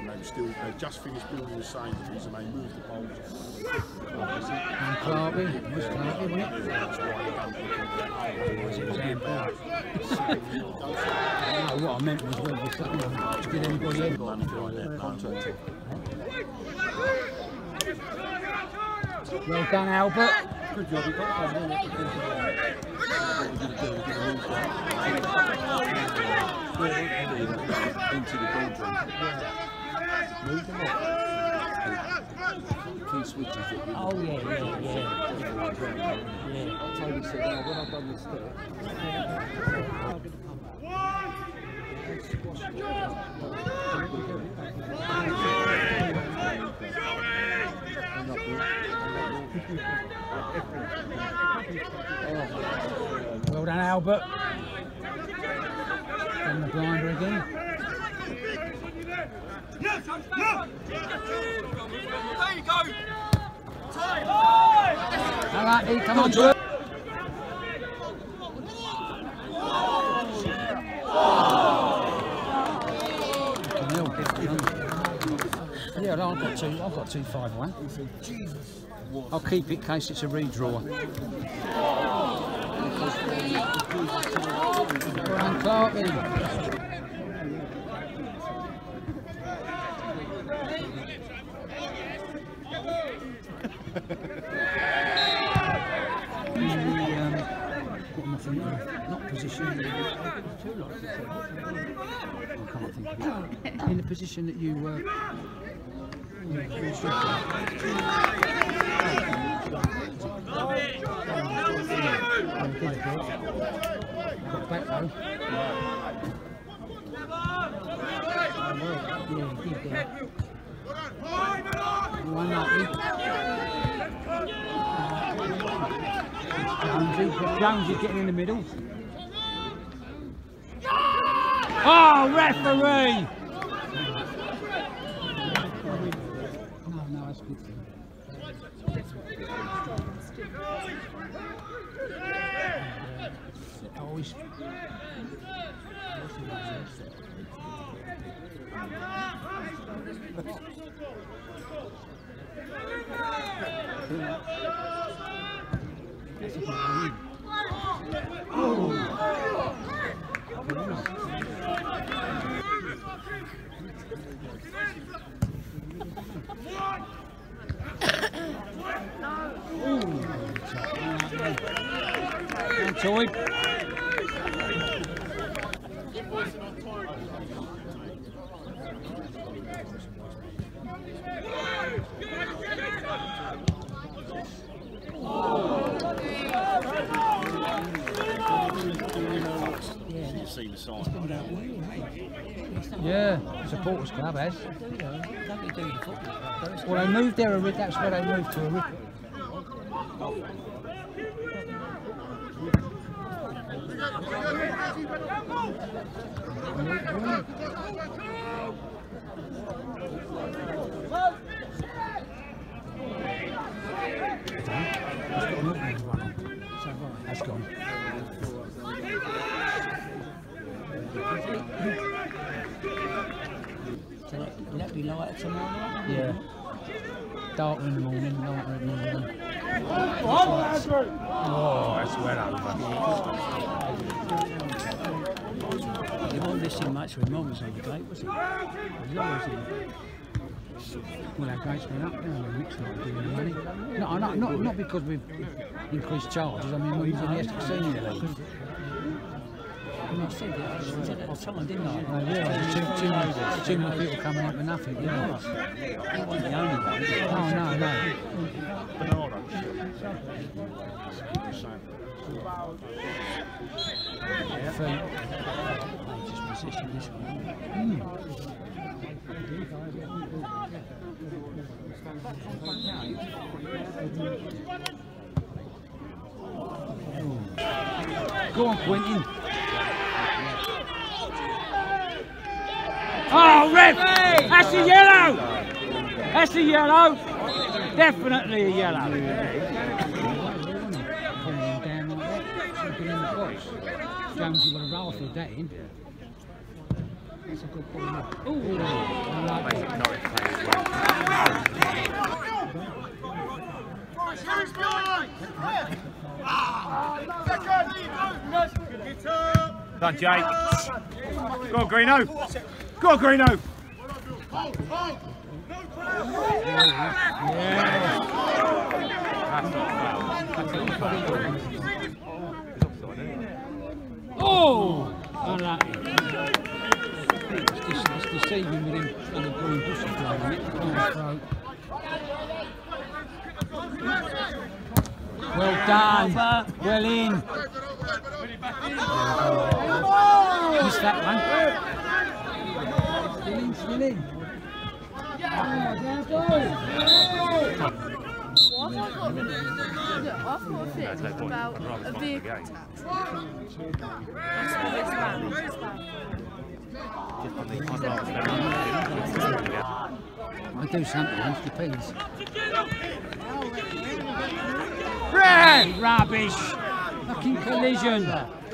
and they just finished building the Sainsbury's and they moved the poles. And Clarky, it was Clarky, wasn't it? That's why they don't look at that. It was handball. No, what I meant was whether did anybody ever Money behind that contract. Well done, Albert. Good job, you got that. Into the bedroom. Move them up. Key switches that you Oh, yeah. Toby said, now when I've done this step. Well done, Albert. On the blinder again. There you go. Alright, come on, good. Yeah, I've got 251. I'll keep it in case it's a redraw. And Clarky. Not position. I can't think of it. In the position that you were. Got back though. Yeah, he did there. One up. Jonesy getting in the middle. Oh, referee! No, that's good. Always. Toy. See the sign. Yeah, supporters club has. Well, they moved there. That's where they moved to. That's gone. Will that be lighter tomorrow night? Yeah. Darker in the morning, lighter in the morning. Oh, that's well over. You weren't missing much with Mum was on the gate, was it? Well, our gates went up now, it looks like doing the money. Not because we've increased charges, I mean, we was in the Essex Senior League. I said it at the time, didn't I? Too many people coming up with nothing, you know. He wasn't the only one. Oh, no. Feet. Just position this one. Go on, Quentin. Oh, red! That's a yellow! That's a yellow! Definitely a yellow. Jonesy would have rifled that in. That's a good ball. Ooh, I like Basically, that. Norwich players Go on, Jake. Go on, Greeno. Go on, Greeno. Oh! Unlucky. It's deceiving with him on the green bush blowing it. Well done. Well in. Missed that one. Still in. What? I thought it was about a vehicle tax. I do sometimes, depends. Red! Rubbish! Fucking collision!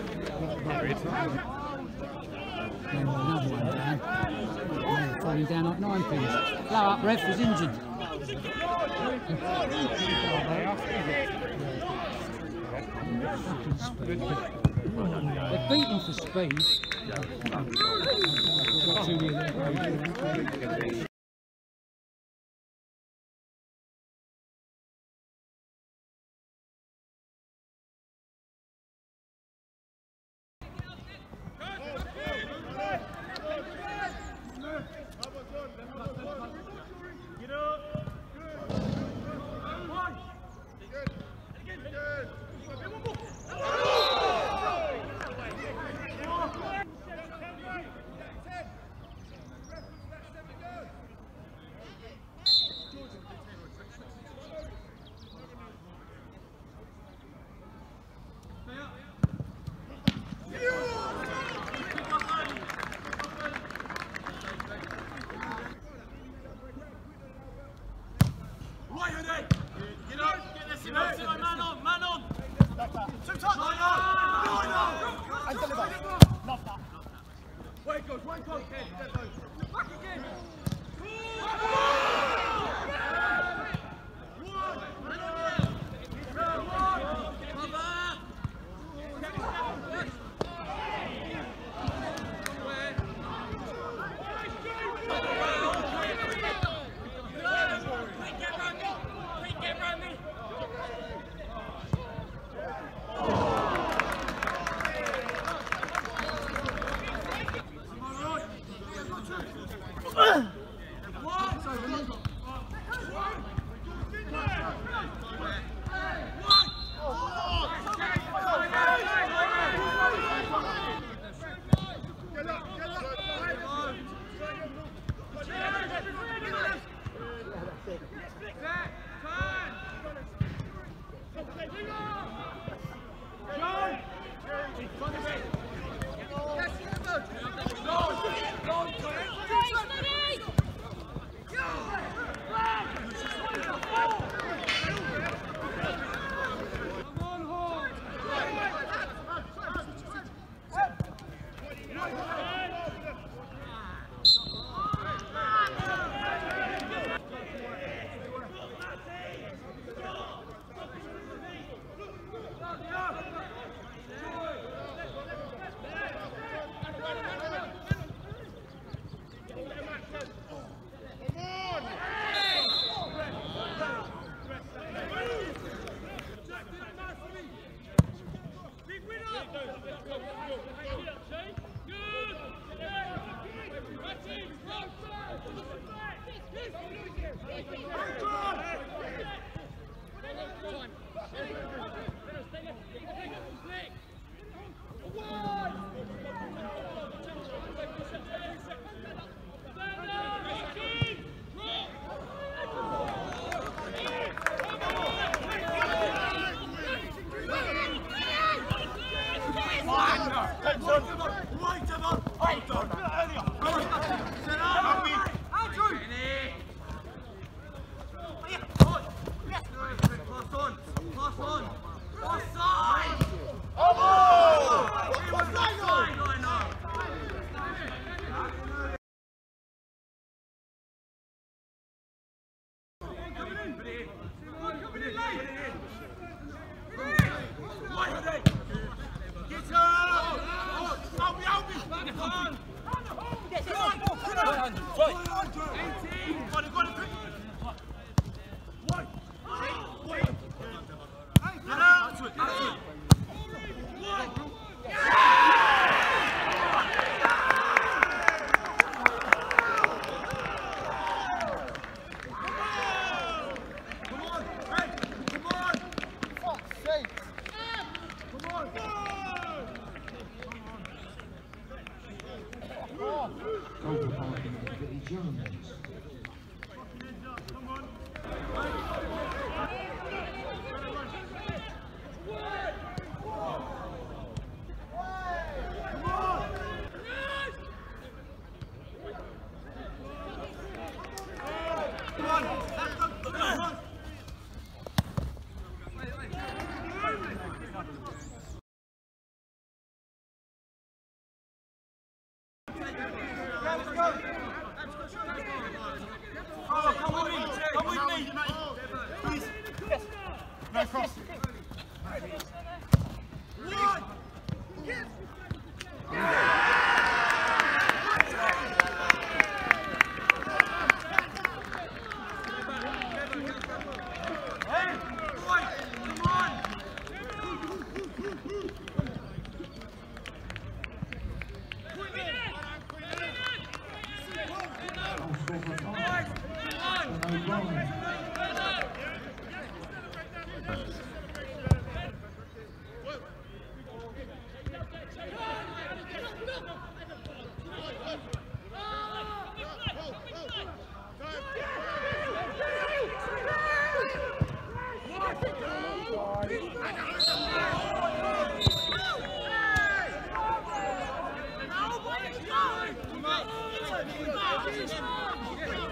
Another one down. Yeah, falling down like 9 pins. Blow up, ref was injured. Fucking speed. They're beaten for speed. Too near there. Pass on! Come on.